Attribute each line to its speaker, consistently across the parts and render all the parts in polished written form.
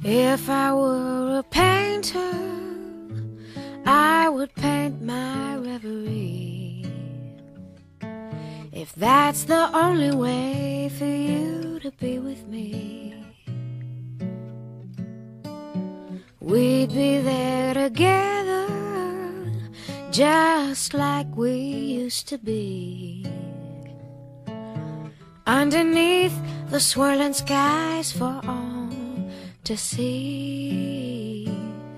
Speaker 1: If I were a painter, I would paint my reverie. If that's the only way for you to be with me, we'd be there together, just like we used to be. Underneath the swirling skies for all to see.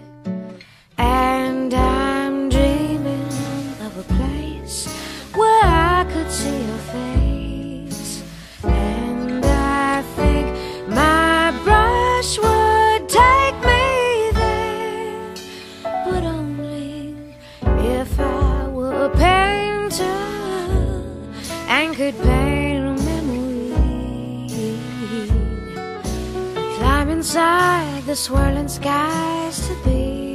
Speaker 1: And I'm dreaming of a place where I could see your face. And I think my brush would take me there, but only if I were a painter and could paint a memory. Climb inside the swirling skies to be